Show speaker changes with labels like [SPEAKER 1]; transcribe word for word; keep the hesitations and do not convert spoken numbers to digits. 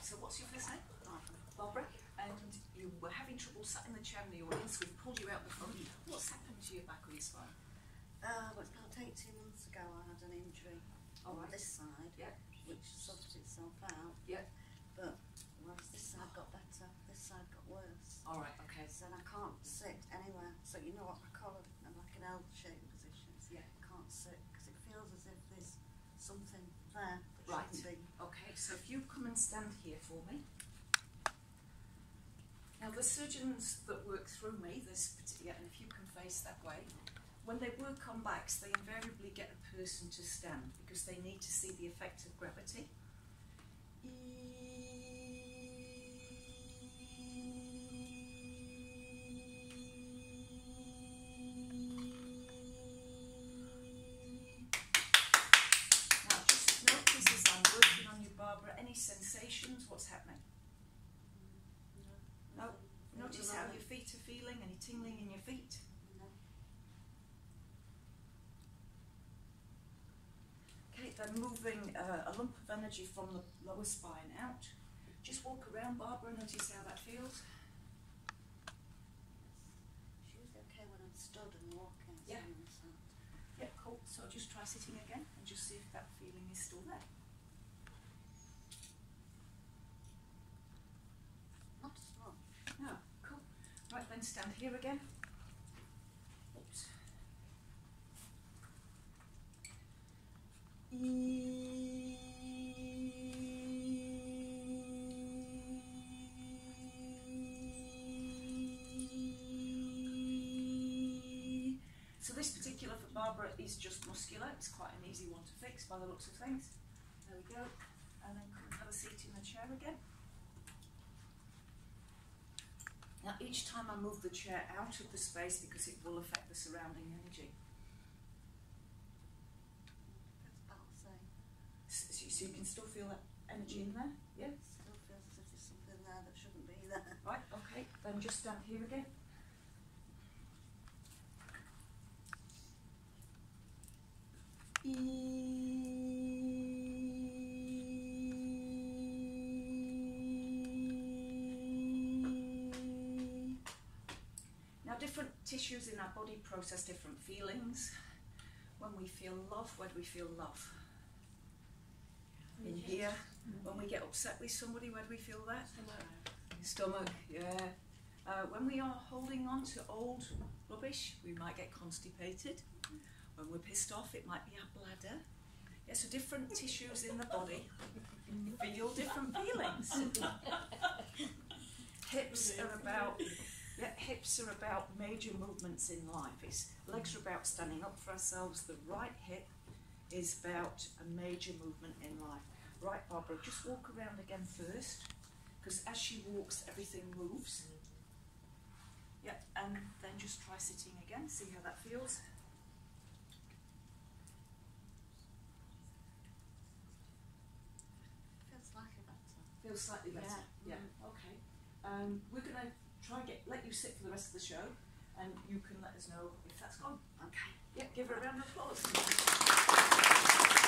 [SPEAKER 1] So what's your first name? Barbara. Barbara. And you were having trouble sat in the chair in the audience. We've pulled you out the front. What's happened to your back or your spine?
[SPEAKER 2] Uh, well, about eighteen months ago I had an injury
[SPEAKER 1] All
[SPEAKER 2] on
[SPEAKER 1] right.
[SPEAKER 2] this side,
[SPEAKER 1] Yeah.
[SPEAKER 2] which sorted itself out.
[SPEAKER 1] Yeah.
[SPEAKER 2] But whilst this side got better, this side got worse.
[SPEAKER 1] All right. Okay.
[SPEAKER 2] So I can't sit anywhere. So you know what I call it, I'm like an L-shaped position.
[SPEAKER 1] Yeah.
[SPEAKER 2] I can't sit because it feels as if there's something there that
[SPEAKER 1] Right.
[SPEAKER 2] shouldn't be.
[SPEAKER 1] Okay. So if you come and stand here for me. Now the surgeons that work through me, this particular, and if you can face that way, when they work on backs, they invariably get a person to stand because they need to see the effect of gravity. Now just notice as I'm working on you, Barbara, any sensations, what's happening? No. Notice how your feet are feeling, any tingling in your feet.
[SPEAKER 2] No.
[SPEAKER 1] Okay, then moving uh, a lump of energy from the lower spine out. Just walk around, Barbara, notice how that feels.
[SPEAKER 2] It's usually okay when I'm stood and walking.
[SPEAKER 1] Yeah.
[SPEAKER 2] So.
[SPEAKER 1] Yeah, cool. So just try sitting again and just see if that feeling is still there.
[SPEAKER 2] Not as much.
[SPEAKER 1] No, cool. Right, then stand here again. Oops. So this particular for Barbara is just muscular. It's quite an easy one to fix by the looks of things. There we go. And then come and have a seat in the chair again. Now each time I move the chair out of the space because it will affect the surrounding energy.
[SPEAKER 2] It's about the same.
[SPEAKER 1] So, so you can still feel that energy in there? Yeah?
[SPEAKER 2] It still feels as if there's something there that shouldn't be there.
[SPEAKER 1] Right, okay. Then just stand here again. Now different tissues in our body process different feelings. When we feel love, where do we feel love? In here. When we get upset with somebody, where do we feel that? Stomach, yeah. Uh, when we are holding on to old rubbish, we might get constipated. When we're pissed off, it might be our bladder. Yeah, so different tissues in the body feel different feelings. Hips are about, yeah, hips are about major movements in life. It's, legs are about standing up for ourselves. The right hip is about a major movement in life. Right, Barbara, just walk around again first, because as she walks, everything moves. Yeah, and then just try sitting again, see how that feels.
[SPEAKER 2] Feels slightly better.
[SPEAKER 1] Feels slightly better.
[SPEAKER 2] Yeah.
[SPEAKER 1] Yeah. Okay. Um, we're going to try and get let you sit for the rest of the show, and you can let us know if that's gone.
[SPEAKER 2] Okay.
[SPEAKER 1] Yeah. Give her a round of applause.